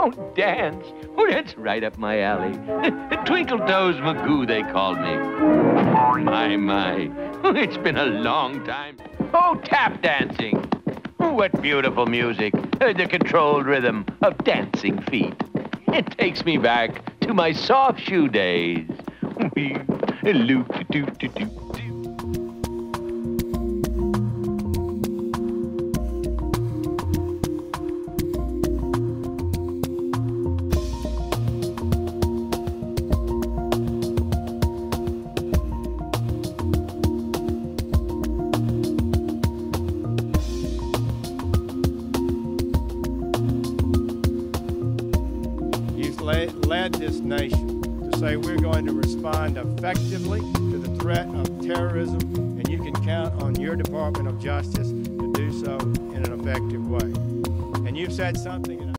Oh, dance. Oh, that's right up my alley. Twinkle Toes Magoo, they called me. My. It's been a long time. Oh, tap dancing. What beautiful music. The controlled rhythm of dancing feet. It takes me back to my soft shoe days. Loop-de-doop-de-doop-de. Led this nation to say we're going to respond effectively to the threat of terrorism, and you can count on your Department of Justice to do so in an effective way. And you've said something